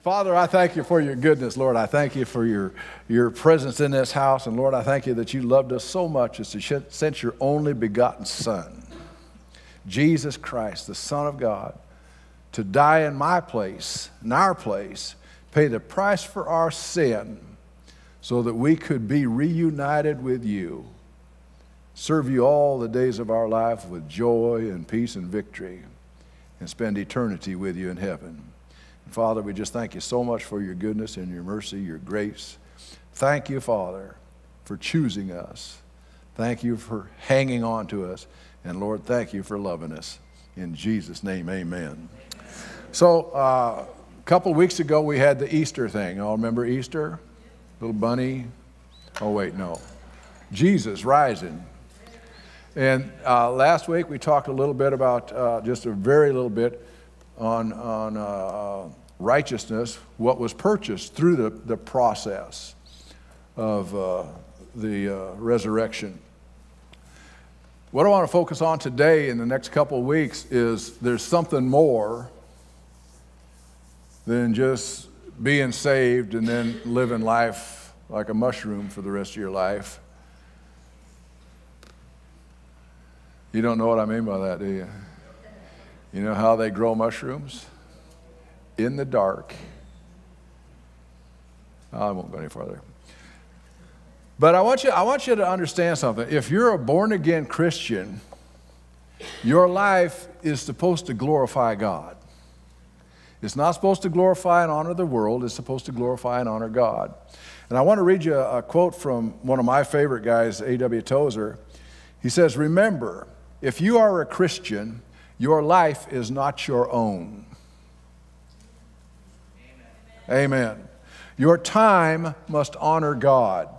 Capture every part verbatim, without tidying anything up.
Father, I thank you for your goodness, Lord. I thank you for your, your presence in this house. And Lord, I thank you that you loved us so much as to send your only begotten Son, Jesus Christ, the Son of God, to die in my place, in our place, pay the price for our sin so that we could be reunited with you, serve you all the days of our life with joy and peace and victory, and spend eternity with you in heaven. And Father, we just thank you so much for your goodness and your mercy, your grace. Thank you, Father, for choosing us. Thank you for hanging on to us. And Lord, thank you for loving us. In Jesus' name, amen. So uh, a couple of weeks ago, we had the Easter thing. All remember Easter? Little bunny. Oh, wait, no. Jesus rising. And uh, last week, we talked a little bit about, uh, just a very little bit, on, on uh, righteousness, what was purchased through the, the process of uh, the uh, resurrection. What I want to focus on today in the next couple of weeks is there's something more than just being saved and then living life like a mushroom for the rest of your life. You don't know what I mean by that, do you? You know how they grow mushrooms? In the dark. I won't go any further. But I want you, I want you to understand something. If you're a born-again Christian, your life is supposed to glorify God. It's not supposed to glorify and honor the world. It's supposed to glorify and honor God. And I want to read you a, a quote from one of my favorite guys, A W Tozer. He says, "Remember, if you are a Christian, your life is not your own." Amen. Amen. Your time must honor God.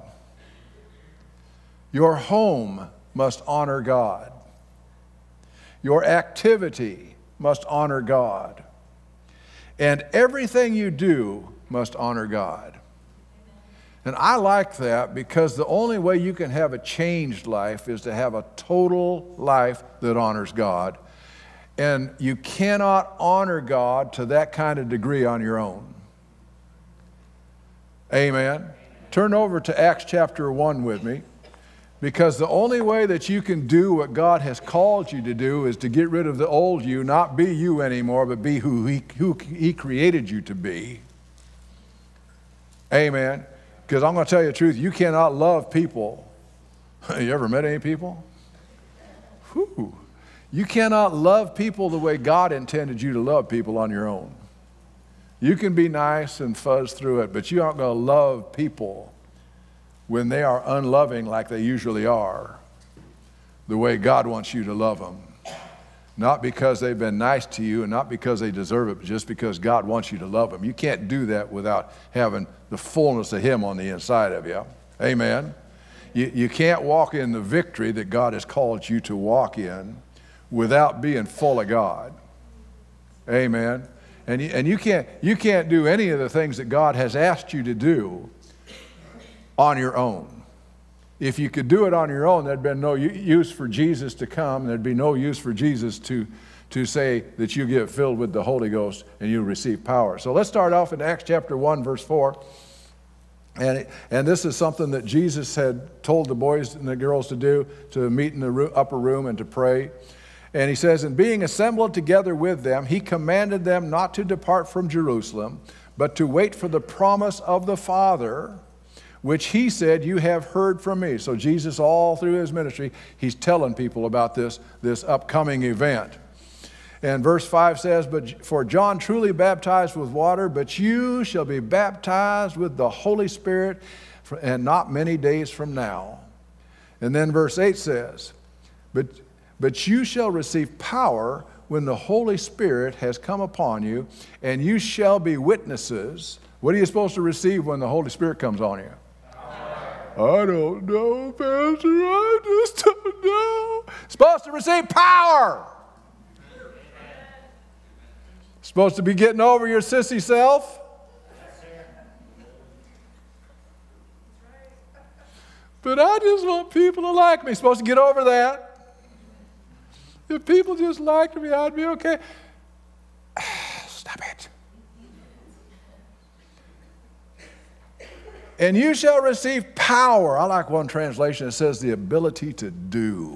Your home must honor God. Your activity must honor God. And everything you do must honor God. And I like that because the only way you can have a changed life is to have a total life that honors God. And you cannot honor God to that kind of degree on your own. Amen. Turn over to Acts chapter one with me, because the only way that you can do what God has called you to do is to get rid of the old you, not be you anymore, but be who He, who he created you to be. Amen. Because I'm going to tell you the truth, you cannot love people. You ever met any people? Whew. You cannot love people the way God intended you to love people on your own. You can be nice and fuzz through it, but you aren't going to love people when they are unloving like they usually are, the way God wants you to love them. Not because they've been nice to you and not because they deserve it, but just because God wants you to love them. You can't do that without having the fullness of Him on the inside of you. Amen. You, you can't walk in the victory that God has called you to walk in without being full of God. Amen. And you, and you can't, you can't do any of the things that God has asked you to do on your own. If you could do it on your own, there'd been no use for Jesus to come. There'd be no use for Jesus to, to say that you get filled with the Holy Ghost and you receive power. So let's start off in Acts chapter one, verse four. And, it, and this is something that Jesus had told the boys and the girls to do, to meet in the room, upper room and to pray. And he says, "And being assembled together with them, he commanded them not to depart from Jerusalem, but to wait for the promise of the Father, which he said, you have heard from me." So Jesus, all through his ministry, he's telling people about this, this upcoming event. And verse five says, "But for John truly baptized with water, but you shall be baptized with the Holy Spirit, and not many days from now." And then verse eight says, But But you shall receive power when the Holy Spirit has come upon you, and you shall be witnesses. What are you supposed to receive when the Holy Spirit comes on you? Power. I don't know, Pastor. I just don't know. Supposed to receive power. Supposed to be getting over your sissy self. But I just want people to like me. Supposed to get over that. If people just liked me, I'd be okay. Stop it. And you shall receive power. I like one translation that says the ability to do.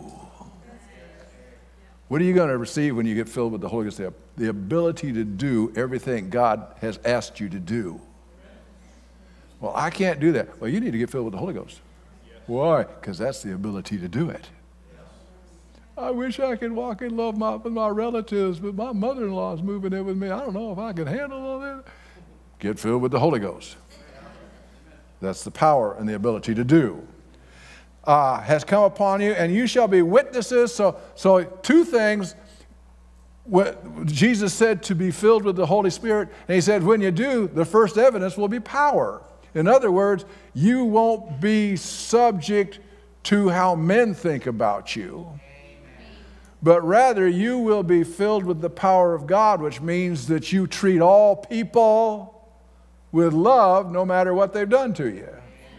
What are you going to receive when you get filled with the Holy Ghost? The, the ability to do everything God has asked you to do. Well, I can't do that. Well, you need to get filled with the Holy Ghost. Why? Because that's the ability to do it. I wish I could walk in love my, with my relatives, but my mother-in-law is moving in with me. I don't know if I can handle all that. Get filled with the Holy Ghost. That's the power and the ability to do. Uh, has come upon you, and you shall be witnesses. So, so two things. What Jesus said to be filled with the Holy Spirit, and he said, when you do, the first evidence will be power. In other words, you won't be subject to how men think about you, but rather you will be filled with the power of God, which means that you treat all people with love no matter what they've done to you.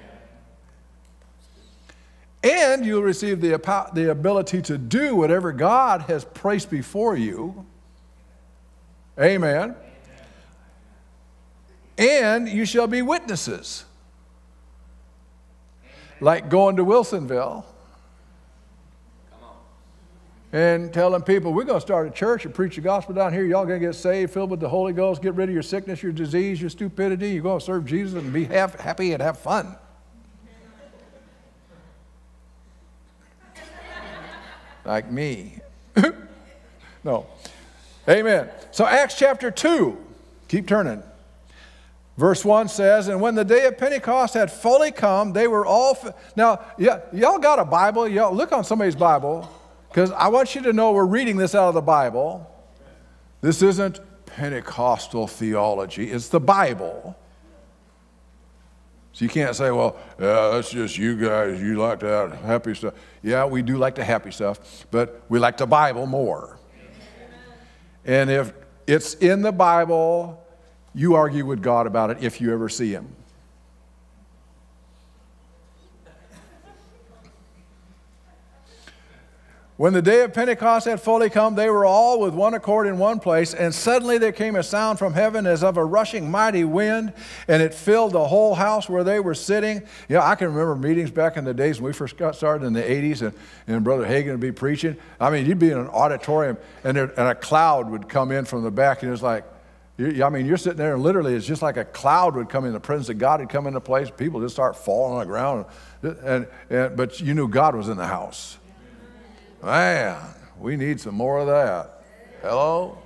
And you'll receive the, the ability to do whatever God has placed before you. Amen. And you shall be witnesses. Like going to Wilsonville and telling people, we're going to start a church and preach the gospel down here. Y'all going to get saved, filled with the Holy Ghost, get rid of your sickness, your disease, your stupidity. You're going to serve Jesus and be have, happy and have fun. Like me. No. Amen. So Acts chapter two. Keep turning. Verse one says, and when the day of Pentecost had fully come, they were all... Now, yeah, y'all got a Bible? Y'all look on somebody's Bible, because I want you to know we're reading this out of the Bible. This isn't Pentecostal theology. It's the Bible. So you can't say, well, yeah, that's just you guys. You like to have happy stuff. Yeah, we do like the happy stuff, but we like the Bible more. And if it's in the Bible, you argue with God about it if you ever see him. When the day of Pentecost had fully come, they were all with one accord in one place, and suddenly there came a sound from heaven as of a rushing mighty wind, and it filled the whole house where they were sitting. You know, I can remember meetings back in the days when we first got started in the eighties, and, and Brother Hagin would be preaching. I mean, you'd be in an auditorium, and, there, and a cloud would come in from the back, and it was like, you, I mean, you're sitting there, and literally it's just like a cloud would come in. The presence of God would come into place. People just start falling on the ground, and, and but you knew God was in the house. Man, we need some more of that. Hello?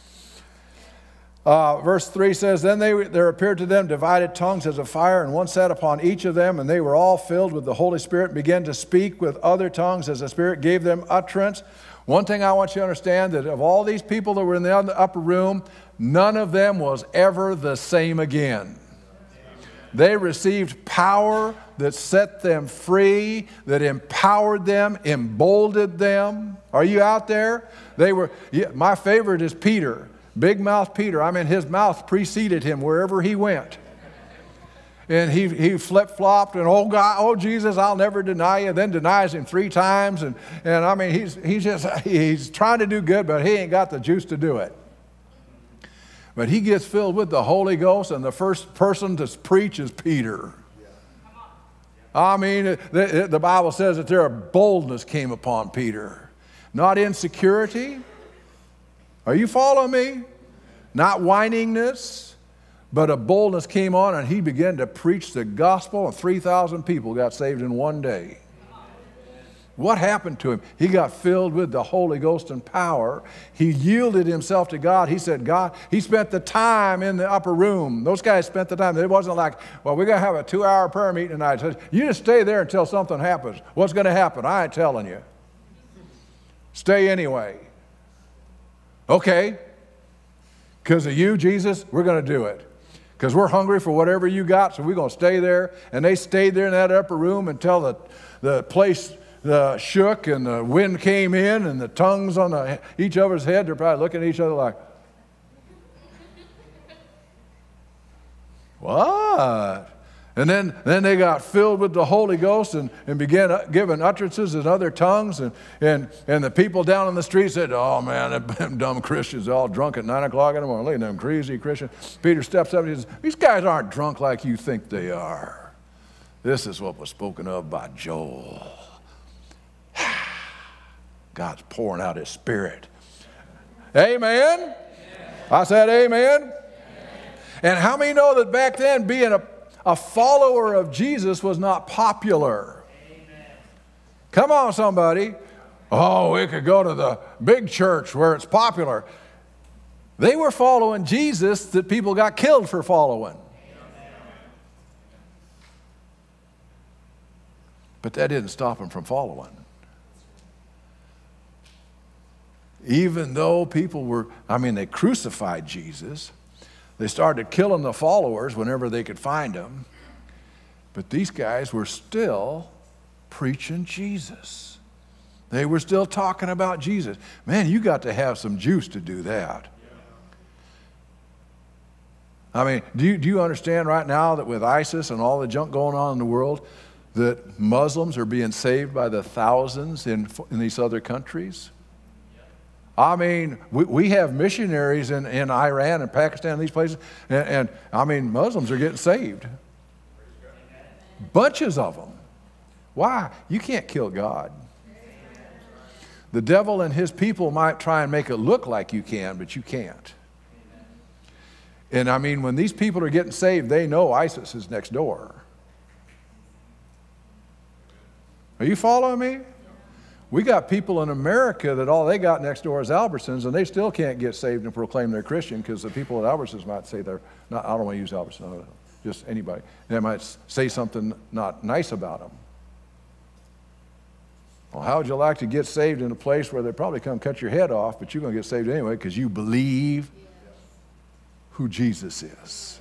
Uh, verse three says, then they, there appeared to them divided tongues as of fire, and one sat upon each of them, and they were all filled with the Holy Spirit and began to speak with other tongues as the Spirit gave them utterance. One thing I want you to understand, that of all these people that were in the upper room, none of them was ever the same again. They received power that set them free, that empowered them, emboldened them. Are you out there? They were. Yeah, my favorite is Peter, big mouth Peter. I mean, his mouth preceded him wherever he went. And he, he flip-flopped and, oh, God, oh, Jesus, I'll never deny you. Then denies him three times. And, and I mean, he's, he's just, he's trying to do good, but he ain't got the juice to do it. But he gets filled with the Holy Ghost, and the first person to preach is Peter. I mean, the, the Bible says that there a boldness came upon Peter. Not insecurity. Are you following me? Not whiningness, but a boldness came on, and he began to preach the gospel, and three thousand people got saved in one day. What happened to him? He got filled with the Holy Ghost and power. He yielded himself to God. He said, God, he spent the time in the upper room. Those guys spent the time. It wasn't like, well, we're going to have a two-hour prayer meeting tonight. Said, you just stay there until something happens. What's going to happen? I ain't telling you. Stay anyway. Okay. Because of you, Jesus, we're going to do it. Because we're hungry for whatever you got, so we're going to stay there. And they stayed there in that upper room until the, the place The shook and the wind came in and the tongues on the, each other's head. They're probably looking at each other like, what? And then, then they got filled with the Holy Ghost and, and began giving utterances in other tongues. And, and, and the people down on the street said, oh, man, them dumb Christians all drunk at nine o'clock in the morning. Look at them crazy Christians. Peter steps up and he says, these guys aren't drunk like you think they are. This is what was spoken of by Joel. God's pouring out his Spirit. Amen? Amen. I said amen. Amen. And how many know that back then being a, a follower of Jesus was not popular? Amen. Come on, somebody. Oh, we could go to the big church where it's popular. They were following Jesus that people got killed for following. But that didn't stop them from following. Even though people were, I mean, they crucified Jesus. They started killing the followers whenever they could find them. But these guys were still preaching Jesus. They were still talking about Jesus. Man, you got to have some juice to do that. I mean, do you, do you understand right now that with ISIS and all the junk going on in the world, that Muslims are being saved by the thousands in, in these other countries? I mean, we, we have missionaries in, in Iran and Pakistan and these places, and, and I mean, Muslims are getting saved. Bunches of them. Why? You can't kill God. The devil and his people might try and make it look like you can, but you can't. And I mean, when these people are getting saved, they know ISIS is next door. Are you following me? We got people in America that all they got next door is Albertsons, and they still can't get saved and proclaim they're Christian because the people at Albertsons might say they're not, I don't want to use Albertsons, just anybody. They might say something not nice about them. Well, how would you like to get saved in a place where they probably come cut your head off, but you're going to get saved anyway because you believe who Jesus is?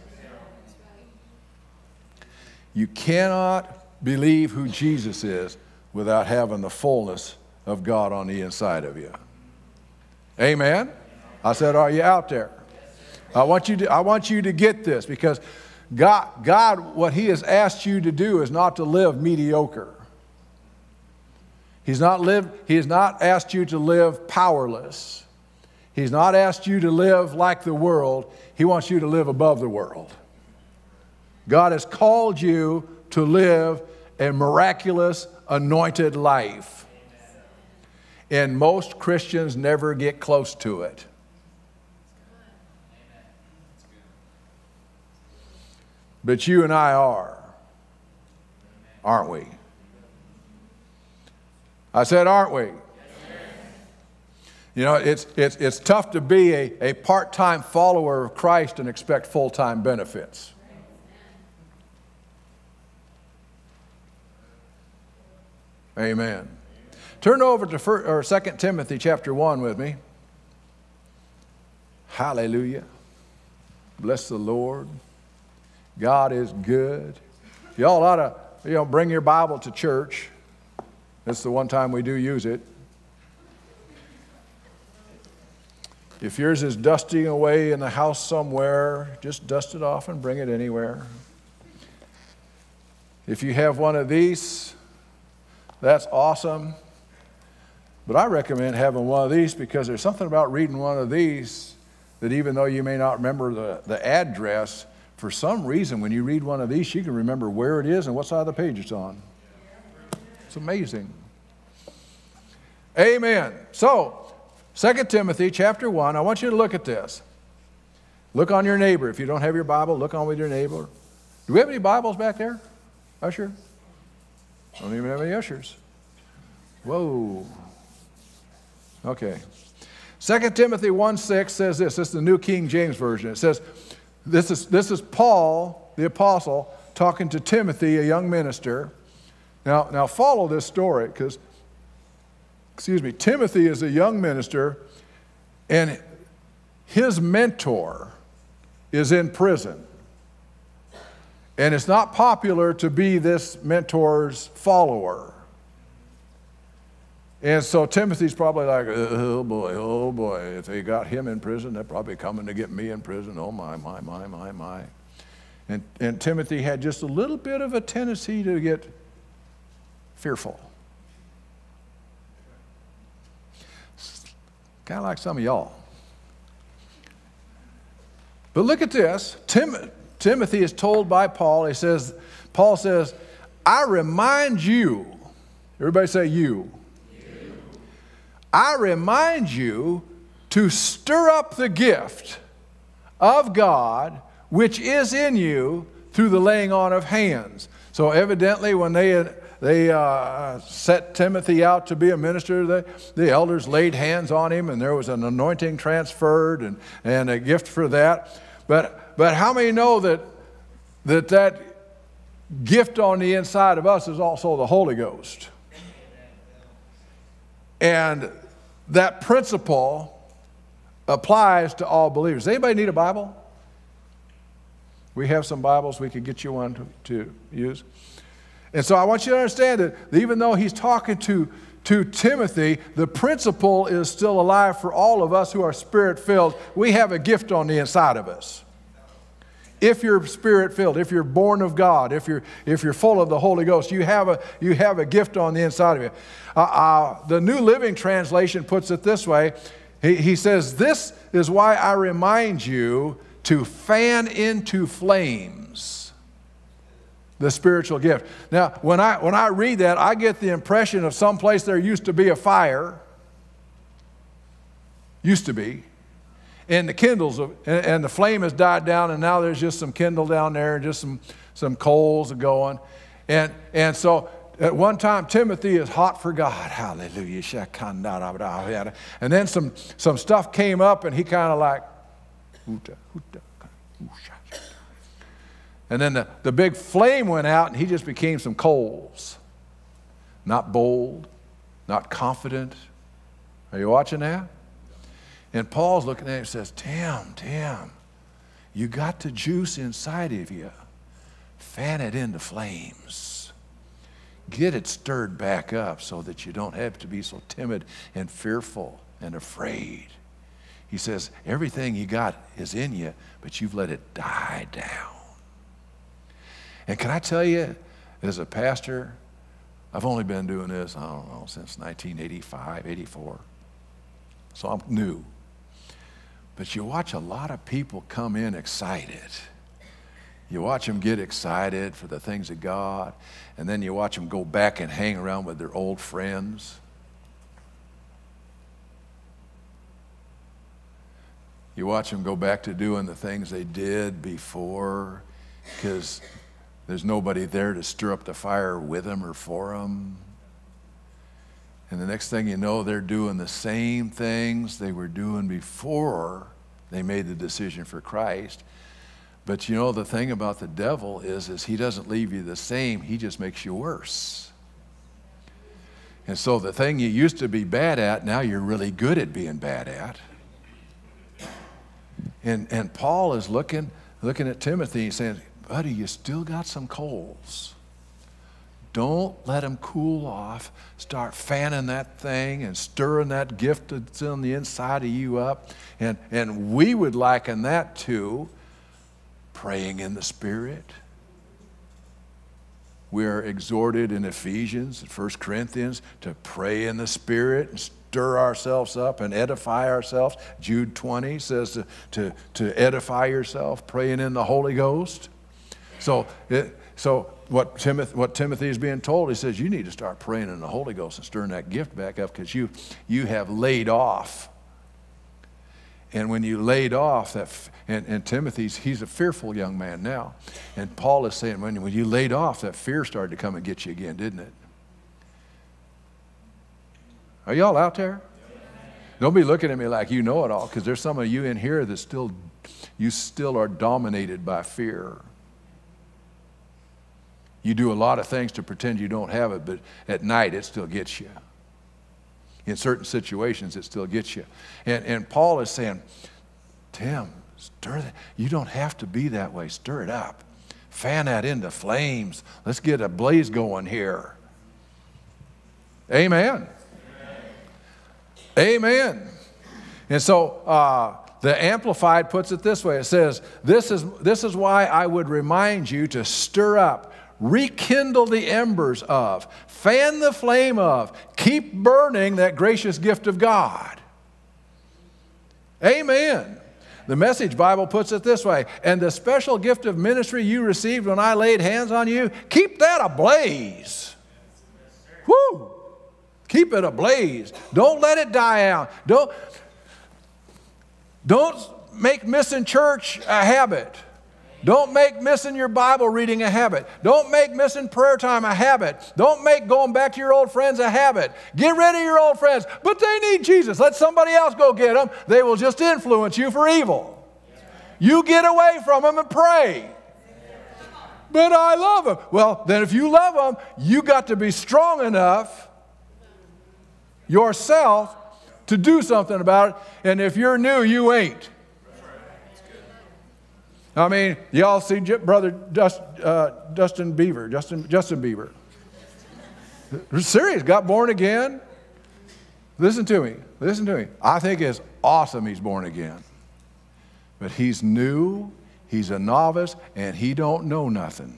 You cannot believe who Jesus is without having the fullness of God on the inside of you. Amen? I said, are you out there? I want you to, I want you to get this, because God, God, what he has asked you to do is not to live mediocre. He's not lived, he has not asked you to live powerless. He's not asked you to live like the world. He wants you to live above the world. God has called you to live a miraculous, anointed life. And most Christians never get close to it. But you and I are, aren't we? I said, aren't we? You know, it's, it's, it's tough to be a, a part-time follower of Christ and expect full-time benefits. Amen. Turn over to first, or Second Timothy chapter one with me. Hallelujah. Bless the Lord. God is good. Y'all ought to, you know, bring your Bible to church. This is the one time we do use it. If yours is dusting away in the house somewhere, just dust it off and bring it anywhere. If you have one of these, that's awesome. But I recommend having one of these, because there's something about reading one of these that even though you may not remember the, the address, for some reason when you read one of these, you can remember where it is and what side of the page it's on. It's amazing. Amen. So, Second Timothy chapter one, I want you to look at this. Look on your neighbor. If you don't have your Bible, look on with your neighbor. Do we have any Bibles back there? Usher? Don't even have any ushers. Whoa. Okay. Second Timothy one six says this. This is the New King James Version. It says, this is, this is Paul, the apostle, talking to Timothy, a young minister. Now, now follow this story, because, excuse me, Timothy is a young minister, and his mentor is in prison. And it's not popular to be this mentor's follower. And so Timothy's probably like, oh boy, oh boy, if they got him in prison, they're probably coming to get me in prison. Oh my, my, my, my, my. And, and Timothy had just a little bit of a tendency to get fearful. Kind of like some of y'all. But look at this. Tim, Timothy is told by Paul, he says, Paul says, I remind you, everybody say you. you. I remind you to stir up the gift of God which is in you through the laying on of hands. So evidently when they, they uh, set Timothy out to be a minister, the, the elders laid hands on him and there was an anointing transferred and, and a gift for that. But, but how many know that, that that gift on the inside of us is also the Holy Ghost? And that principle applies to all believers. Does anybody need a Bible? We have some Bibles. We could get you one to, to use. And so I want you to understand that even though he's talking to, to Timothy, the principle is still alive for all of us who are Spirit-filled. We have a gift on the inside of us. If you're Spirit-filled, if you're born of God, if you're, if you're full of the Holy Ghost, you have a, you have a gift on the inside of you. Uh, uh, the New Living Translation puts it this way. He, he says, this is why I remind you to fan into flames the spiritual gift. Now, when I, when I read that, I get the impression of someplace there used to be a fire. Used to be. And the kindles, and, and the flame has died down, and now there's just some kindle down there, and just some, some coals going. And, and so at one time, Timothy is hot for God. Hallelujah. And then some, some stuff came up, and he kind of like, and then the, the big flame went out, and he just became some coals. Not bold, not confident. Are you watching that? And Paul's looking at it and says, Tim, Tim, you got the juice inside of you. Fan it into flames. Get it stirred back up so that you don't have to be so timid and fearful and afraid. He says, everything you got is in you, but you've let it die down. And can I tell you, as a pastor, I've only been doing this, I don't know, since nineteen eighty-five, eighty-four. So I'm new. But you watch a lot of people come in excited. You watch them get excited for the things of God, and then you watch them go back and hang around with their old friends. You watch them go back to doing the things they did before because there's nobody there to stir up the fire with them or for them. And the next thing you know, they're doing the same things they were doing before they made the decision for Christ. But you know, the thing about the devil is, is he doesn't leave you the same. He just makes you worse. And so the thing you used to be bad at, now you're really good at being bad at. And, and Paul is looking, looking at Timothy and saying, buddy, you still got some coals. Don't let them cool off. Start fanning that thing and stirring that gift that's on the inside of you up. And, and we would liken that to praying in the Spirit. We are exhorted in Ephesians and First Corinthians to pray in the Spirit and stir ourselves up and edify ourselves. Jude twenty says to, to, to edify yourself, praying in the Holy Ghost. So, it, so what, Timothy, what Timothy is being told, he says, you need to start praying in the Holy Ghost and stirring that gift back up because you, you have laid off. And when you laid off, that, and, and Timothy's, he's a fearful young man now. And Paul is saying, when, when you laid off, that fear started to come and get you again, didn't it? Are y'all out there? Don't be looking at me like you know it all, because there's some of you in here that still, you still are dominated by fear. You do a lot of things to pretend you don't have it, but at night it still gets you. In certain situations, it still gets you. And, and Paul is saying, Tim, stir that. You don't have to be that way. Stir it up. Fan that into flames. Let's get a blaze going here. Amen. Amen. Amen. And so uh, the Amplified puts it this way. It says, this is, this is why I would remind you to stir up, rekindle the embers of, fan the flame of, keep burning that gracious gift of God. Amen. The Message Bible puts it this way, and the special gift of ministry you received when I laid hands on you, keep that ablaze. Woo! Keep it ablaze. Don't let it die out. Don't, don't make missing church a habit. Don't make missing your Bible reading a habit. Don't make missing prayer time a habit. Don't make going back to your old friends a habit. Get rid of your old friends, but they need Jesus. Let somebody else go get them. They will just influence you for evil. You get away from them and pray. But I love them. Well, then if you love them, you got to be strong enough yourself to do something about it. And if you're new, you ain't. I mean, y'all see Brother Dust, uh, Dustin Bieber, Justin, Justin Bieber. Serious, got born again. Listen to me, listen to me. I think it's awesome he's born again. But he's new, he's a novice, and he don't know nothing.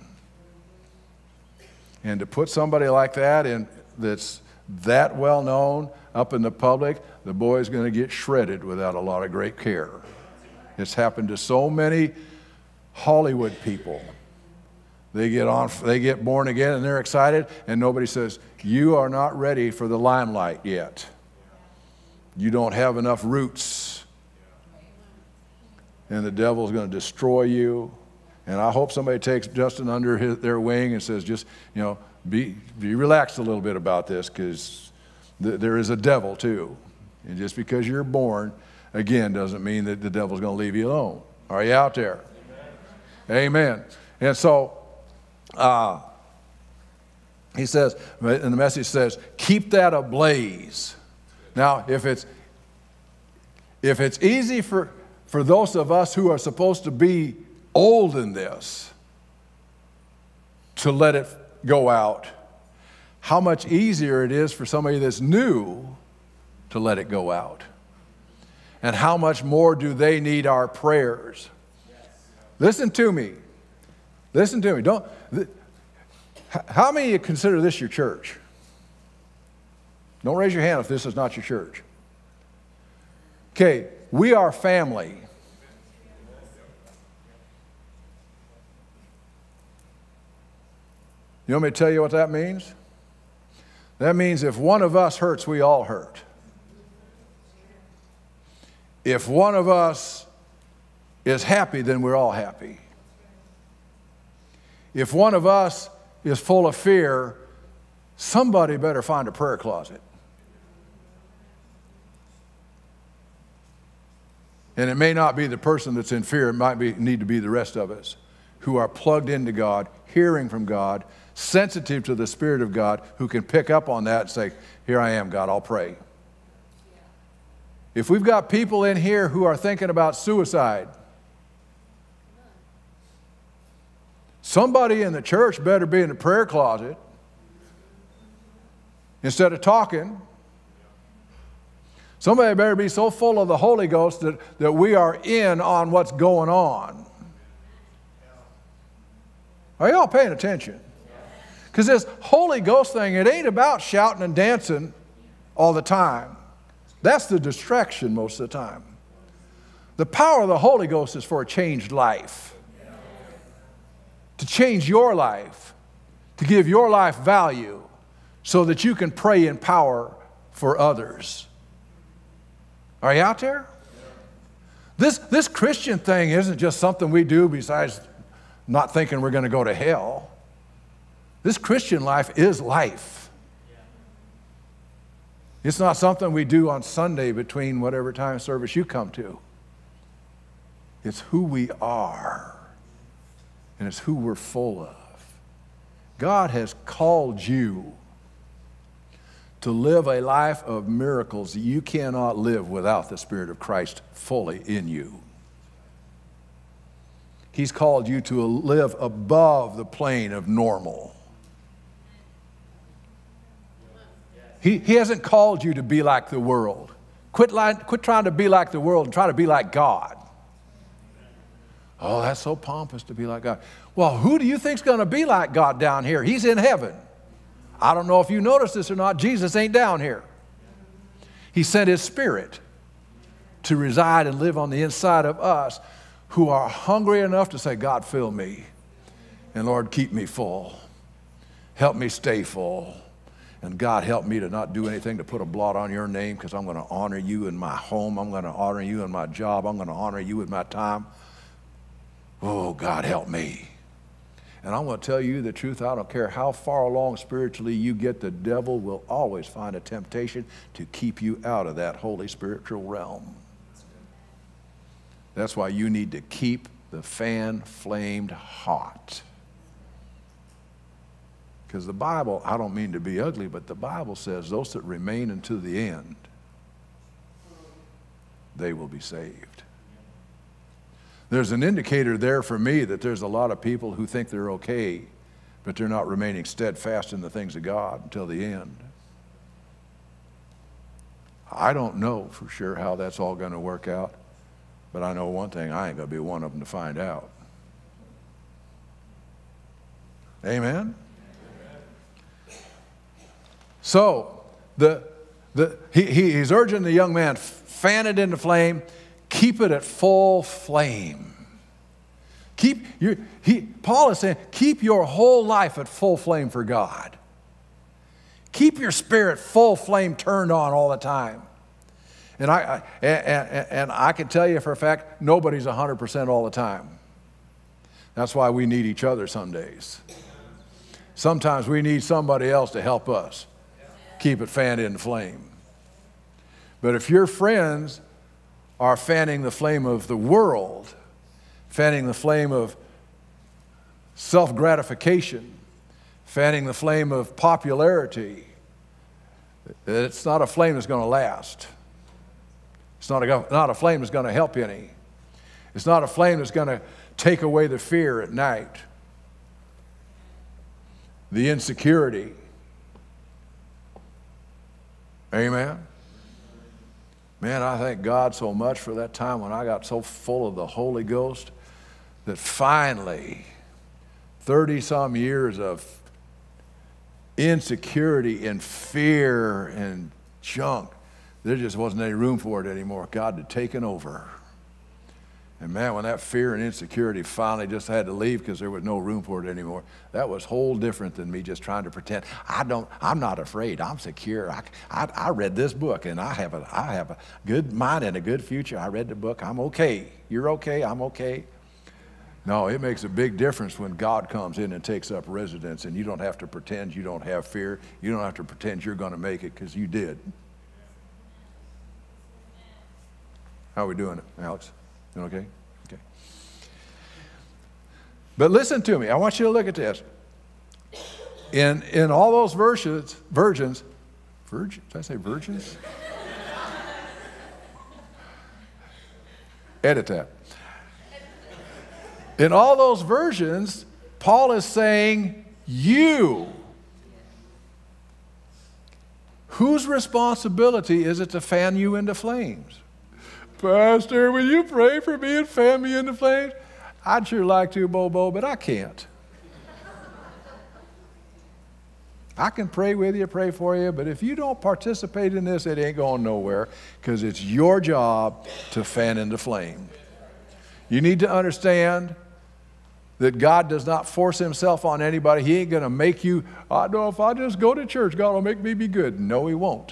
And to put somebody like that in that's that well known up in the public, the boy's going to get shredded without a lot of great care. It's happened to so many Hollywood people. They get on, they get born again and they're excited, and nobody says, you are not ready for the limelight yet. You don't have enough roots. And the devil's going to destroy you. And I hope somebody takes Justin under his, their wing and says, just, you know, be, be relaxed a little bit about this, because th there is a devil too. And just because you're born again doesn't mean that the devil's going to leave you alone. Are you out there? Amen. And so uh, he says, and the Message says, keep that ablaze. Now, if it's if it's easy for for those of us who are supposed to be old in this to let it go out, how much easier it is for somebody that's new to let it go out. And how much more do they need our prayers? Listen to me. Listen to me. Don't. Th how many of you consider this your church? Don't raise your hand if this is not your church. Okay, we are family. You want me to tell you what that means? That means if one of us hurts, we all hurt. If one of us is happy, then we're all happy. If one of us is full of fear, somebody better find a prayer closet. And it may not be the person that's in fear, it might be, need to be the rest of us who are plugged into God, hearing from God, sensitive to the Spirit of God, who can pick up on that and say, here I am, God, I'll pray. If we've got people in here who are thinking about suicide, somebody in the church better be in the prayer closet instead of talking. Somebody better be so full of the Holy Ghost that, that we are in on what's going on. Are y'all paying attention? Because this Holy Ghost thing, it ain't about shouting and dancing all the time. That's the distraction most of the time. The power of the Holy Ghost is for a changed life. To change your life. To give your life value so that you can pray in power for others. Are you out there? This, this Christian thing isn't just something we do besides not thinking we're going to go to hell. This Christian life is life. It's not something we do on Sunday between whatever time of service you come to. It's who we are, and it's who we're full of. God has called you to live a life of miracles that you cannot live without the Spirit of Christ fully in you. He's called you to live above the plane of normal. He, he hasn't called you to be like the world. Quit, lying, quit trying to be like the world and try to be like God. Oh, that's so pompous to be like God. Well, who do you think's going to be like God down here? He's in heaven. I don't know if you noticed this or not. Jesus ain't down here. He sent His Spirit to reside and live on the inside of us who are hungry enough to say, God, fill me. And Lord, keep me full. Help me stay full. And God, help me to not do anything to put a blot on your name, because I'm going to honor you in my home. I'm going to honor you in my job. I'm going to honor you with my time. Oh, God, help me. And I'm going to tell you the truth. I don't care how far along spiritually you get, the devil will always find a temptation to keep you out of that holy spiritual realm. That's why you need to keep the fan flamed hot. Because the Bible, I don't mean to be ugly, but the Bible says those that remain unto the end, they will be saved. There's an indicator there for me that there's a lot of people who think they're okay, but they're not remaining steadfast in the things of God until the end. I don't know for sure how that's all going to work out, but I know one thing, I ain't going to be one of them to find out. Amen? So, the, the, he, he, he's urging the young man, fan it into flame, keep it at full flame. Keep your, he, Paul is saying, keep your whole life at full flame for God. Keep your spirit full flame turned on all the time. And I, I and, and I can tell you for a fact, nobody's one hundred percent all the time. That's why we need each other some days. Sometimes we need somebody else to help us keep it fanned in the flame. But if your friends are fanning the flame of the world, fanning the flame of self-gratification, fanning the flame of popularity, it's not a flame that's going to last. It's not a, not a flame that's going to help any. It's not a flame that's going to take away the fear at night, the insecurity. Amen? Man, I thank God so much for that time when I got so full of the Holy Ghost that finally, thirty-some years of insecurity and fear and junk, there just wasn't any room for it anymore. God had taken over. And man, when that fear and insecurity finally just had to leave because there was no room for it anymore, that was whole different than me just trying to pretend. I don't, I'm not afraid. I'm secure. I, I, I read this book, and I have, a, I have a good mind and a good future. I read the book. I'm okay. You're okay. I'm okay. No, it makes a big difference when God comes in and takes up residence, and you don't have to pretend you don't have fear. You don't have to pretend you're going to make it, because you did. How are we doing it, Alex? Okay? Okay. But listen to me. I want you to look at this. In, in all those verses, virgins, virgin, did I say virgins? Edit that. In all those versions, Paul is saying, you. Whose responsibility is it to fan you into flames? Pastor, will you pray for me and fan me into flames? I'd sure like to, Bobo, but I can't. I can pray with you, pray for you, but if you don't participate in this, it ain't going nowhere, because it's your job to fan into flame. You need to understand that God does not force himself on anybody. He ain't going to make you, I know if I just go to church, God will make me be good. No, he won't.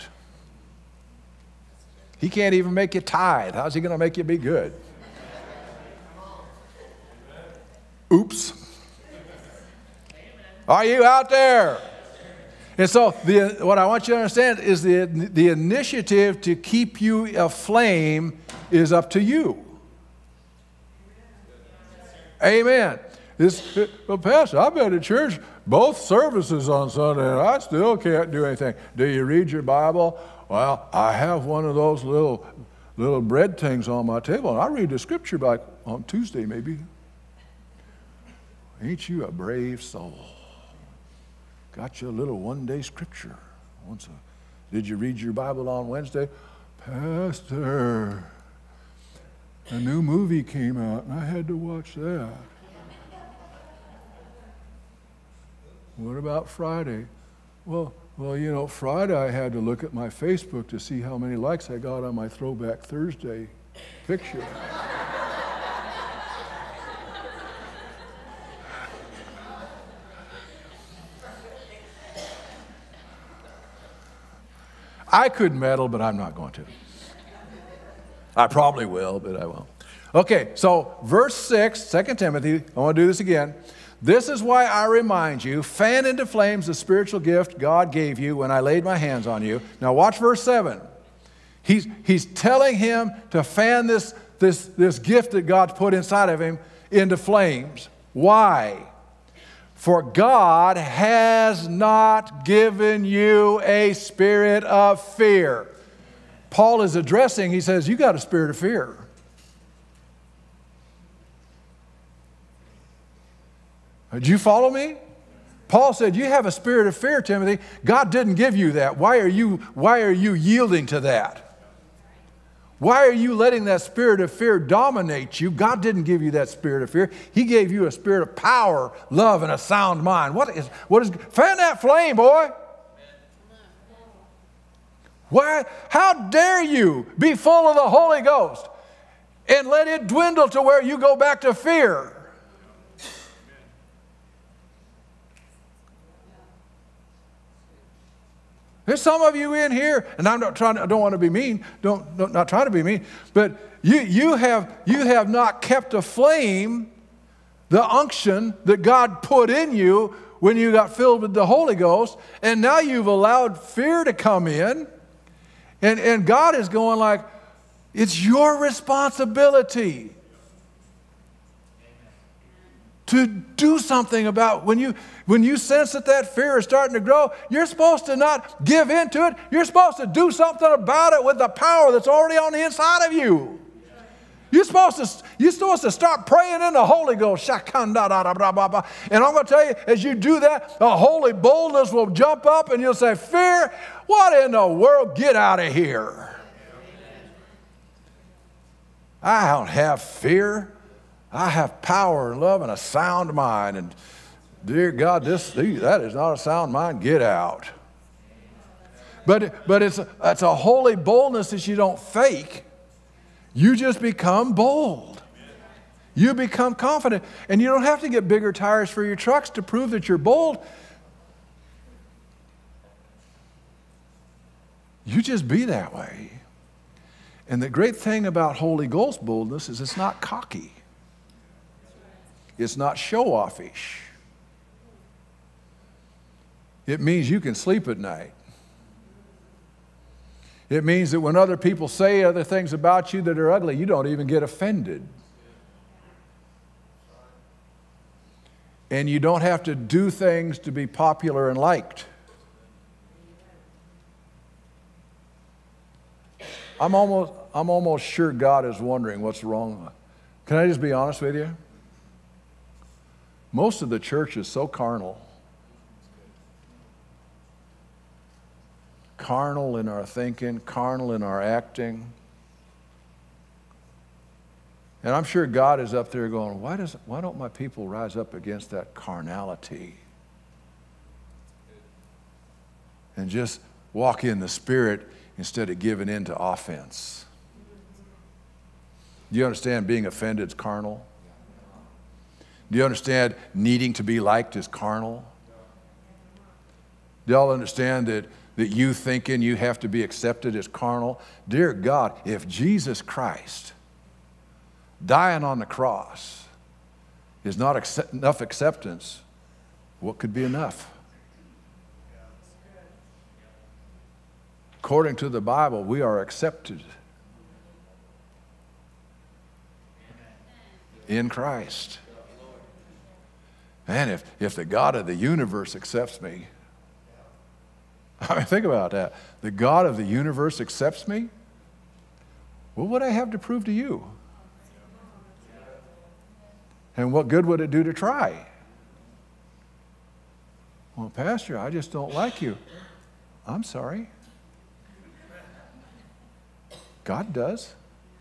He can't even make you tithe. How's he going to make you be good? Oops. Are you out there? And so the, what I want you to understand is the, the initiative to keep you aflame is up to you. Amen. This, well, Pastor, I've been to church both services on Sunday, and I still can't do anything. Do you read your Bible? Well, I have one of those little little bread things on my table, and I read the scripture back on Tuesday, maybe. Ain't you a brave soul? Got you a little one-day scripture. Once a, did you read your Bible on Wednesday? Pastor, a new movie came out, and I had to watch that. What about Friday? Well, well, you know, Friday I had to look at my Facebook to see how many likes I got on my Throwback Thursday picture. I could meddle, but I'm not going to. I probably will, but I won't. Okay, so verse six, Second Timothy, I want to do this again. This is why I remind you, fan into flames the spiritual gift God gave you when I laid my hands on you. Now watch verse seven. He's, he's telling him to fan this, this, this gift that God's put inside of him into flames. Why? For God has not given you a spirit of fear. Paul is addressing, he says, you got a spirit of fear. Did you follow me? Paul said, you have a spirit of fear, Timothy. God didn't give you that. Why are you, why are you yielding to that? Why are you letting that spirit of fear dominate you? God didn't give you that spirit of fear. He gave you a spirit of power, love, and a sound mind. What is, what is, fan that flame, boy. Why, how dare you be full of the Holy Ghost and let it dwindle to where you go back to fear? There's some of you in here, and I'm not trying. I don't want to be mean. Don't, don't not trying to be mean. But you you have you have not kept aflame the unction that God put in you when you got filled with the Holy Ghost, and now you've allowed fear to come in, and and God is going like, it's your responsibility to do something about when you when you sense that that fear is starting to grow. You're supposed to not give in to it. You're supposed to do something about it with the power that's already on the inside of you. You're supposed to you're supposed to start praying in the Holy Ghost. And I'm going to tell you, as you do that, a holy boldness will jump up, and you'll say, "Fear, what in the world? Get out of here! I don't have fear. I have power and love and a sound mind. And dear God, this that is not a sound mind. Get out." But, but it's, it's a holy boldness that you don't fake. You just become bold. You become confident. And you don't have to get bigger tires for your trucks to prove that you're bold. You just be that way. And the great thing about Holy Ghost boldness is it's not cocky. It's not show-offish. It means you can sleep at night. It means that when other people say other things about you that are ugly, you don't even get offended. And you don't have to do things to be popular and liked. I'm almost, I'm almost sure God is wondering what's wrong. Can I just be honest with you? Most of the church is so carnal. Carnal in our thinking, carnal in our acting. And I'm sure God is up there going, why, does, why don't my people rise up against that carnality? And just walk in the Spirit instead of giving in to offense. Do you understand being offended is carnal? Do you understand needing to be liked is carnal? Do y'all understand that, that you thinking you have to be accepted is carnal? Dear God, if Jesus Christ dying on the cross is not accept, enough acceptance, what could be enough? According to the Bible, we are accepted in Christ. Man, if, if the God of the universe accepts me, I mean, think about that. The God of the universe accepts me? What would I have to prove to you? And what good would it do to try? Well, Pastor, I just don't like you. I'm sorry. God does.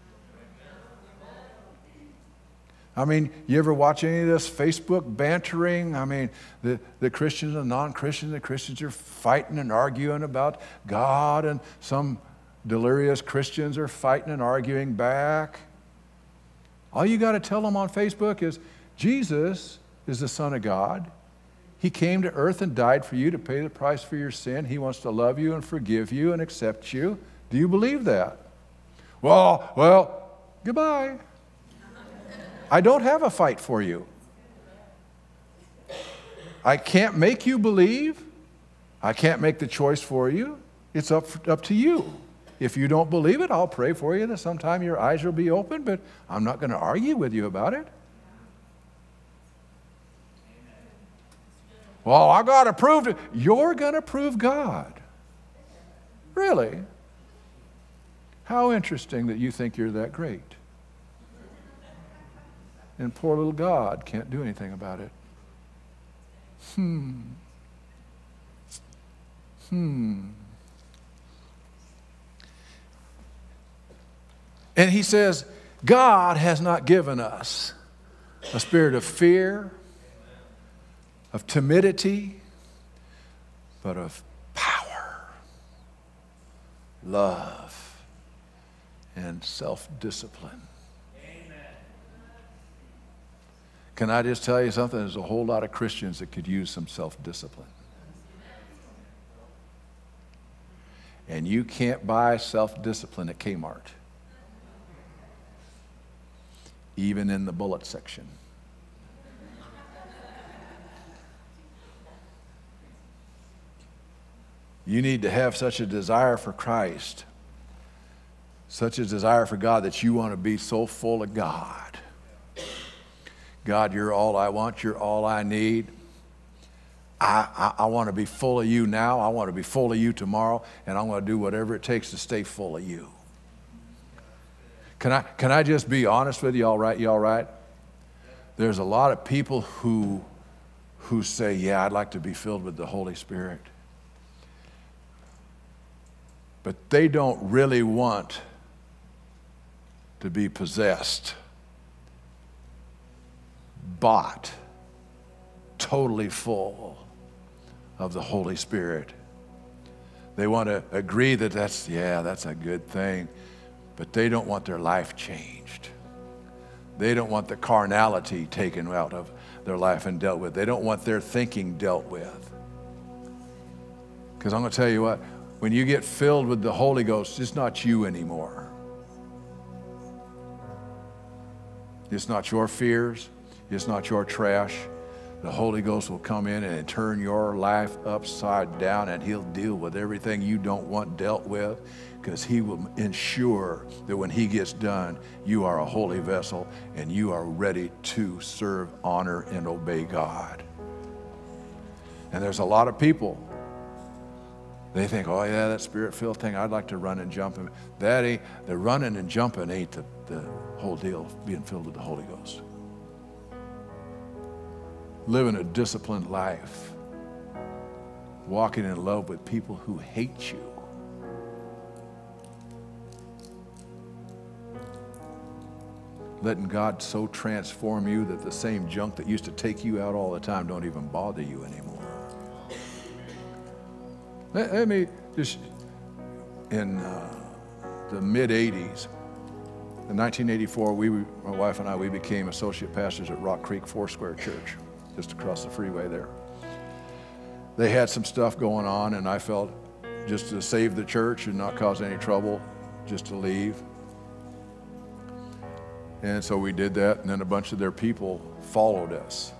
I mean, you ever watch any of this Facebook bantering? I mean, the, the Christians and non-Christians, the Christians are fighting and arguing about God and some delirious Christians are fighting and arguing back. All you got to tell them on Facebook is, Jesus is the Son of God. He came to earth and died for you to pay the price for your sin. He wants to love you and forgive you and accept you. Do you believe that? Well, well, goodbye. I don't have a fight for you. I can't make you believe. I can't make the choice for you. It's up, up to you. If you don't believe it, I'll pray for you that sometime your eyes will be open, but I'm not going to argue with you about it. Well, I got to prove it. You're going to prove God. Really? How interesting that you think you're that great. And poor little God can't do anything about it. Hmm. Hmm. And he says, God has not given us a spirit of fear, of timidity, but of power, love, and self-discipline. Amen. Can I just tell you something? There's a whole lot of Christians that could use some self-discipline. And you can't buy self-discipline at Kmart, even in the bullet section. You need to have such a desire for Christ, such a desire for God that you want to be so full of God. God, you're all I want. You're all I need. I, I, I want to be full of you now. I want to be full of you tomorrow, and I'm going to do whatever it takes to stay full of you. Can I, can I just be honest with you, all right? You all right? There's a lot of people who, who say, yeah, I'd like to be filled with the Holy Spirit. But they don't really want to be possessed, bought, totally full of the Holy Spirit. They want to agree that that's, yeah, that's a good thing, but they don't want their life changed. They don't want the carnality taken out of their life and dealt with. They don't want their thinking dealt with. Because I'm going to tell you what, when you get filled with the Holy Ghost, it's not you anymore. It's not your fears. It's not your trash. The Holy Ghost will come in and turn your life upside down, and he'll deal with everything you don't want dealt with, because he will ensure that when he gets done, you are a holy vessel and you are ready to serve, honor, and obey God. And there's a lot of people, they think, oh yeah, that spirit-filled thing, I'd like to run and jump. That ain't, the running and jumping ain't the, the whole deal of being filled with the Holy Ghost. Living a disciplined life, walking in love with people who hate you. Letting God so transform you that the same junk that used to take you out all the time don't even bother you anymore. Let, let me just, in uh, the mid eighties, in nineteen eighty-four, we, my wife and I, we became associate pastors at Rock Creek Foursquare Church, just across the freeway there. They had some stuff going on, and I felt just to save the church and not cause any trouble, just to leave. And so we did that, and then a bunch of their people followed us.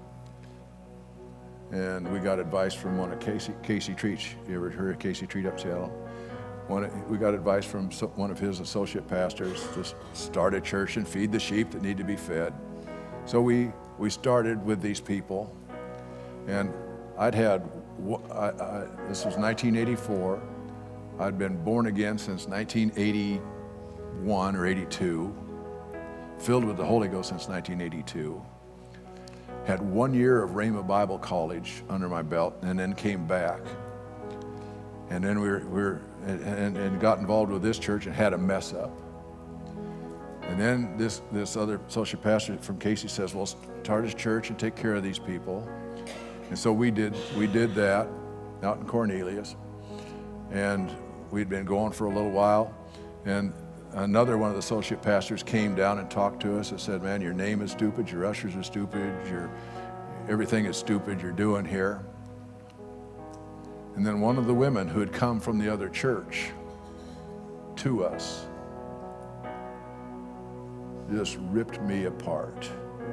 And we got advice from one of Casey, Casey Treach. You ever heard of Casey Treach up in Seattle? One of, we got advice from so, one of his associate pastors to start a church and feed the sheep that need to be fed. So we, we started with these people. And I'd had, I, I, this was nineteen eighty-four. I'd been born again since nineteen eighty-one or eighty-two. Filled with the Holy Ghost since nineteen eighty-two. Had one year of Rhema Bible College under my belt, and then came back. And then we were, we were and, and got involved with this church and had a mess up. And then this, this other associate pastor from Casey says, well, start his church and take care of these people. And so we did, we did that out in Cornelius. And we'd been going for a little while, and another one of the associate pastors came down and talked to us and said, man, your name is stupid, your ushers are stupid, your everything is stupid you're doing here. And then one of the women who had come from the other church to us just ripped me apart.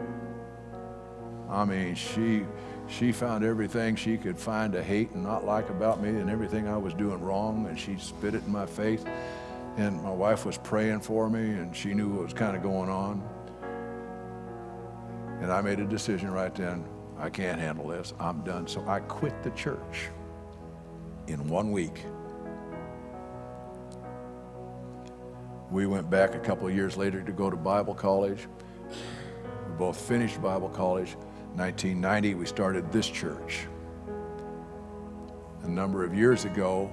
I mean, she she found everything she could find to hate and not like about me and everything I was doing wrong, and she spit it in my face. And my wife was praying for me, and she knew what was kind of going on. And I made a decision right then, I can't handle this, I'm done. So I quit the church in one week. We went back a couple of years later to go to Bible college. We both finished Bible college. nineteen ninety, we started this church. A number of years ago,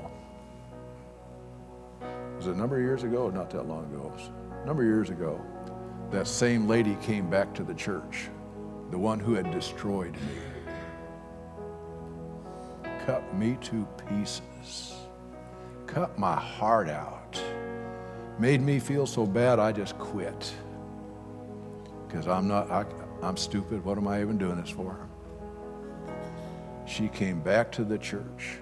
was it a number of years ago or not that long ago? It was a number of years ago, that same lady came back to the church, the one who had destroyed me. Cut me to pieces. Cut my heart out. Made me feel so bad I just quit. Because I'm not, I, I'm stupid. What am I even doing this for? She came back to the church.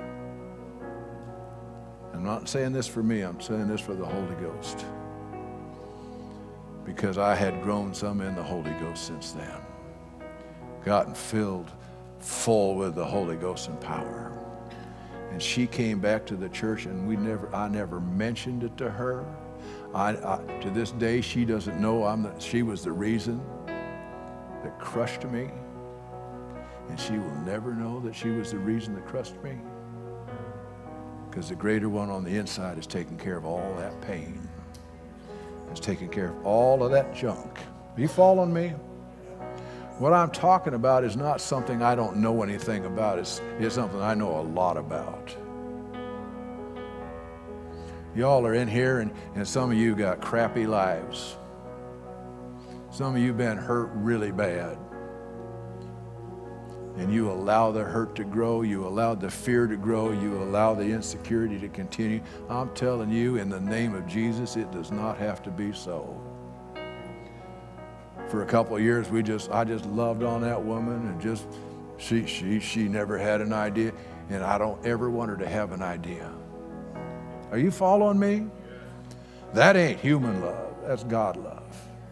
I'm not saying this for me, I'm saying this for the Holy Ghost. Because I had grown some in the Holy Ghost since then. Gotten filled full with the Holy Ghost and power. And she came back to the church, and we never, I never mentioned it to her. I, I, to this day, she doesn't know I'm the, she was the reason that crushed me. And she will never know that she was the reason that crushed me. Because the greater one on the inside is taking care of all that pain. It's taking care of all of that junk. Are you following me? What I'm talking about is not something I don't know anything about. It's, it's something I know a lot about. Y'all are in here, and, and some of you got crappy lives. Some of you been hurt really bad. And you allow the hurt to grow, you allow the fear to grow, you allow the insecurity to continue. I'm telling you, in the name of Jesus, it does not have to be so. For a couple of years, we just, I just loved on that woman, and just, she, she, she never had an idea, and I don't ever want her to have an idea. Are you following me? That ain't human love, that's God love.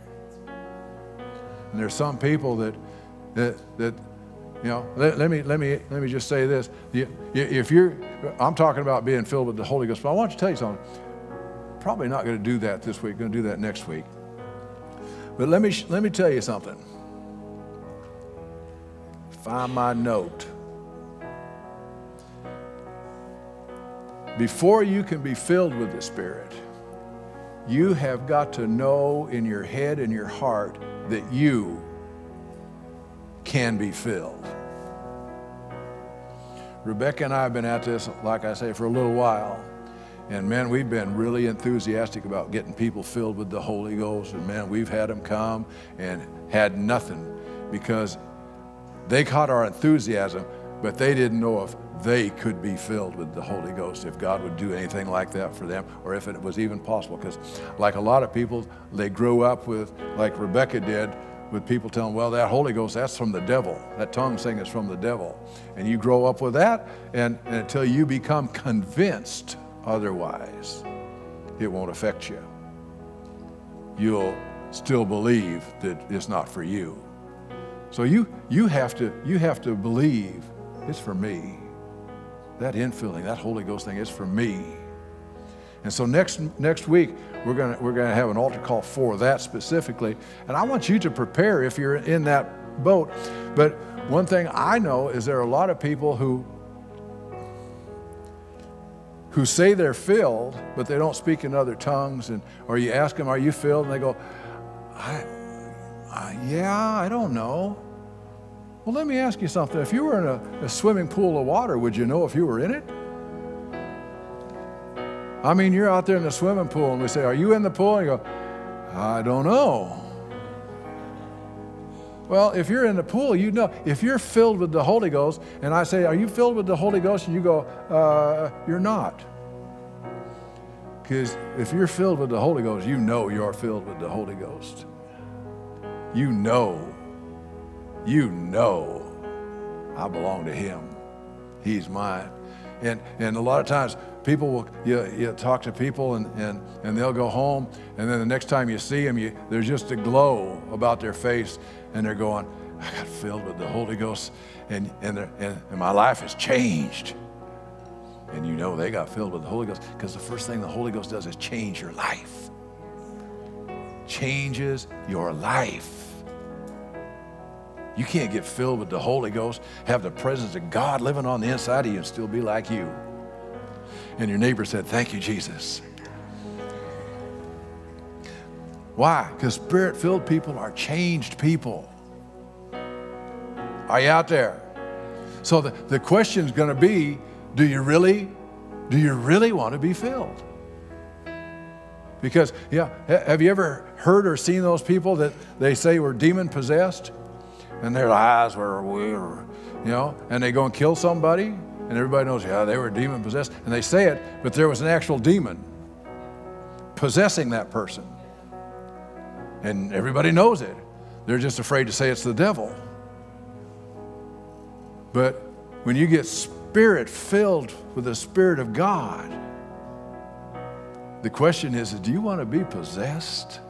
And there's some people that, that, that you know, let, let me, let me, let me just say this. If you're, I'm talking about being filled with the Holy Ghost, but I want you to tell you something. Probably not going to do that this week, going to do that next week. But let me, let me tell you something. Find my note. Before you can be filled with the Spirit, you have got to know in your head and your heart that you can be filled. Rebecca and I have been at this, like I say, for a little while. And man, we've been really enthusiastic about getting people filled with the Holy Ghost. And man, we've had them come and had nothing because they caught our enthusiasm, but they didn't know if they could be filled with the Holy Ghost, if God would do anything like that for them, or if it was even possible. Because like a lot of people, they grew up with, like Rebecca did, with people telling, well, that Holy Ghost, that's from the devil. That tongue thing is from the devil. And you grow up with that, and, and until you become convinced otherwise, it won't affect you. You'll still believe that it's not for you. So you, you, have to, you have to believe it's for me. That infilling, that Holy Ghost thing is for me. And so next, next week, we're gonna, we're gonna have an altar call for that specifically. And I want you to prepare if you're in that boat. But one thing I know is there are a lot of people who, who say they're filled, but they don't speak in other tongues. And, or you ask them, are you filled? And they go, I, I, yeah, I don't know. Well, let me ask you something. If you were in a, a swimming pool of water, would you know if you were in it? I mean, you're out there in the swimming pool, and we say, are you in the pool? And you go, I don't know. Well, if you're in the pool, you know. If you're filled with the Holy Ghost, and I say, are you filled with the Holy Ghost? And you go, uh, you're not. Because if you're filled with the Holy Ghost, you know you're filled with the Holy Ghost. You know, you know I belong to him. He's mine. And, and a lot of times people will, you, you talk to people and, and, and they'll go home, and then the next time you see them, you, there's just a glow about their face, and they're going, I got filled with the Holy Ghost, and, and, and, and my life has changed. And you know they got filled with the Holy Ghost, because the first thing the Holy Ghost does is change your life. Changes your life. You can't get filled with the Holy Ghost, have the presence of God living on the inside of you, and still be like you. And your neighbor said, thank you, Jesus. Why? Because Spirit-filled people are changed people. Are you out there? So the, the question is going to be, do you really, do you really want to be filled? Because, yeah, have you ever heard or seen those people that they say were demon-possessed? And their eyes were weird, you know, and they go and kill somebody, and everybody knows, yeah, they were demon-possessed. And they say it, but there was an actual demon possessing that person. And everybody knows it. They're just afraid to say it's the devil. But when you get Spirit-filled with the Spirit of God, the question is, do you want to be possessed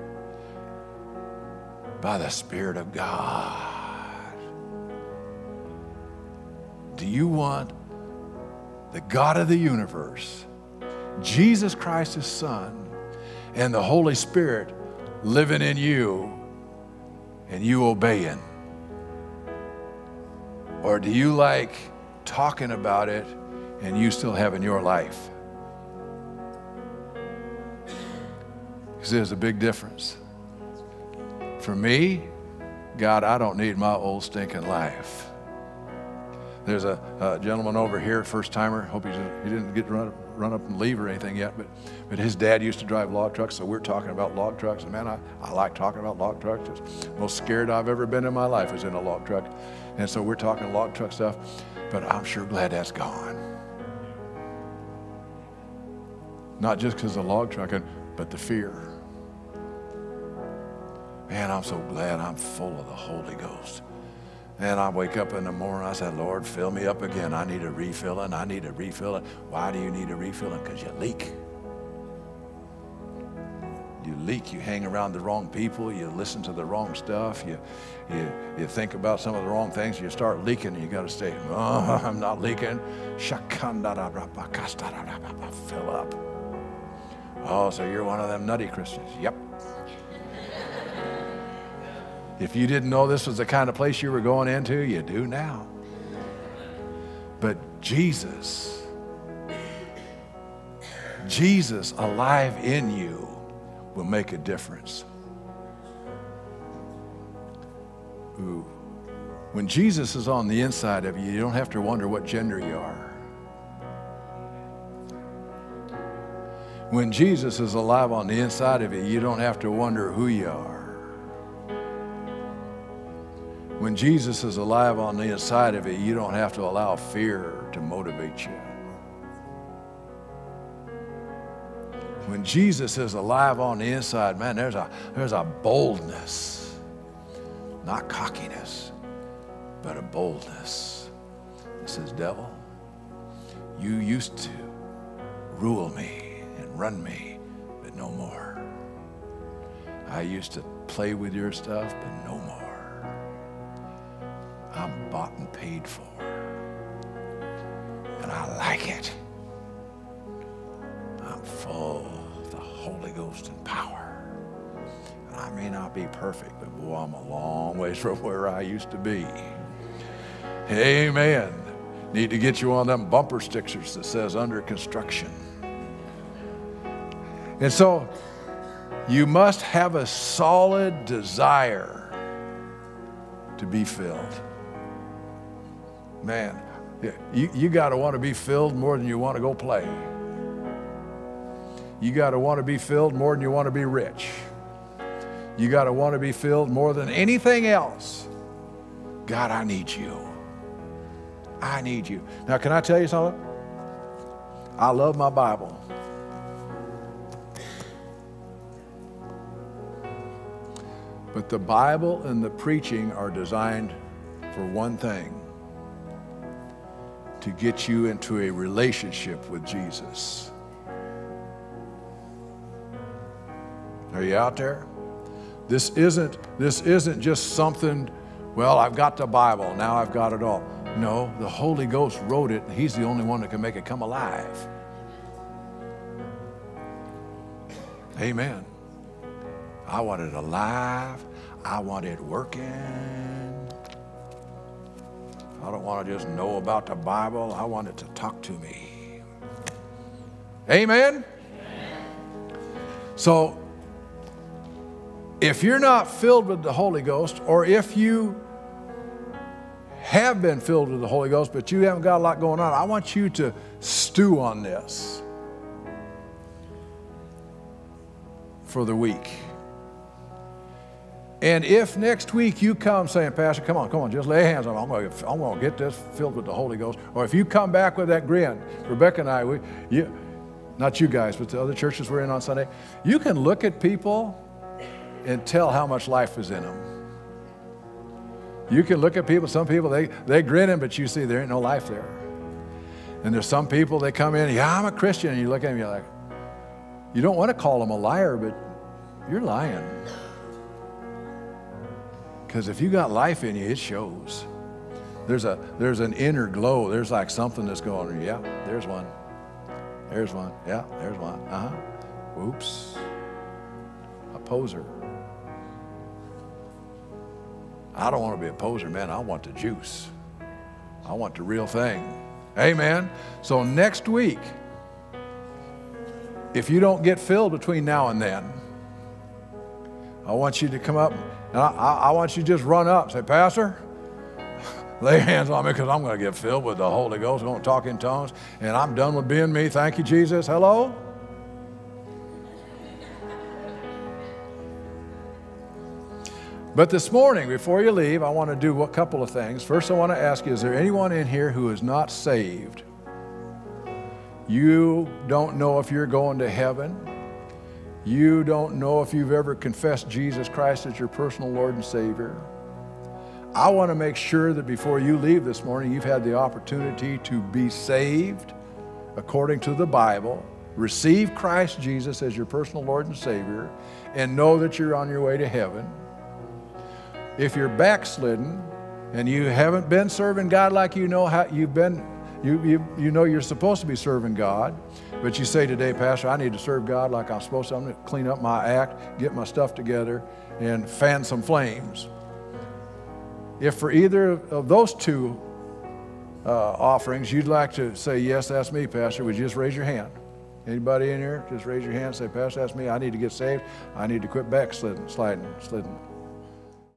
by the Spirit of God? Do you want the God of the universe, Jesus Christ, his Son, and the Holy Spirit living in you and you obeying? Or do you like talking about it and you still having your life? Because there's a big difference. For me, God, I don't need my old stinking life. There's a, a gentleman over here, first timer. Hope he didn't, he didn't get to run, run up and leave or anything yet, but, but his dad used to drive log trucks, so we're talking about log trucks. And man, I, I like talking about log trucks. It's the most scared I've ever been in my life is in a log truck. And so we're talking log truck stuff, but I'm sure glad that's gone. Not just because of log trucking, but the fear. Man, I'm so glad I'm full of the Holy Ghost. And I wake up in the morning, I say, Lord, fill me up again. I need a refilling. I need a refilling. Why do you need a refilling? Because you leak. You leak. You hang around the wrong people. You listen to the wrong stuff. You, you, you think about some of the wrong things. You start leaking, and you got to say, oh, I'm not leaking. Fill up. Oh, so you're one of them nutty Christians. Yep. If you didn't know this was the kind of place you were going into, you do now. But Jesus, Jesus alive in you will make a difference. Ooh. When Jesus is on the inside of you, you don't have to wonder what gender you are. When Jesus is alive on the inside of you, you don't have to wonder who you are. When Jesus is alive on the inside of you, you don't have to allow fear to motivate you. When Jesus is alive on the inside, man, there's a, there's a boldness, not cockiness, but a boldness. It says, devil, you used to rule me and run me, but no more. I used to play with your stuff, but no more. I'm bought and paid for, and I like it. I'm full of the Holy Ghost and power. And I may not be perfect, but boy, I'm a long ways from where I used to be. Amen. Need to get you one of them bumper stickers that says under construction. And so you must have a solid desire to be filled. Man, you, you got to want to be filled more than you want to go play. You got to want to be filled more than you want to be rich. You got to want to be filled more than anything else. God, I need you. I need you. Now, can I tell you something? I love my Bible. But the Bible and the preaching are designed for one thing: to get you into a relationship with Jesus. Are you out there? This isn't, this isn't just something, well, I've got the Bible, now I've got it all. No, the Holy Ghost wrote it, and He's the only one that can make it come alive. Amen. I want it alive. I want it working. I don't want to just know about the Bible. I want it to talk to me. Amen? Amen. So, if you're not filled with the Holy Ghost, or if you have been filled with the Holy Ghost, but you haven't got a lot going on, I want you to stew on this for the week. And if next week you come saying, Pastor, come on, come on, just lay hands on me. I'm going to, I'm going to get this filled with the Holy Ghost. Or if you come back with that grin, Rebecca and I, we, you, not you guys, but the other churches we're in on Sunday, you can look at people and tell how much life is in them. You can look at people, some people, they, they grinning, but you see there ain't no life there. And there's some people, they come in, yeah, I'm a Christian, and you look at them, you're like, you don't want to call them a liar, but you're lying. Because if you got life in you, it shows. There's a there's an inner glow. There's like something that's going, yeah, there's one. There's one. Yeah, there's one. Uh-huh. Oops. A poser. I don't want to be a poser, man. I want the juice. I want the real thing. Amen. So next week, if you don't get filled between now and then, I want you to come up, and I, I, I want you to just run up and say, Pastor, lay hands on me because I'm going to get filled with the Holy Ghost. I'm going to talk in tongues, and I'm done with being me. Thank you, Jesus. Hello? But this morning, before you leave, I want to do a couple of things. First, I want to ask you, is there anyone in here who is not saved? You don't know if you're going to heaven. You don't know if you've ever confessed Jesus Christ as your personal Lord and Savior. I want to make sure that before you leave this morning, you've had the opportunity to be saved according to the Bible, receive Christ Jesus as your personal Lord and Savior, and know that you're on your way to heaven. If you're backslidden and you haven't been serving God like you know how you've been, you, you, you know you're supposed to be serving God, but you say today, Pastor, I need to serve God like I'm supposed to. I'm going to clean up my act, get my stuff together, and fan some flames. If for either of those two uh, offerings you'd like to say, yes, that's me, Pastor, would you just raise your hand? Anybody in here? Just raise your hand and say, Pastor, that's me. I need to get saved. I need to quit backsliding, sliding, sliding.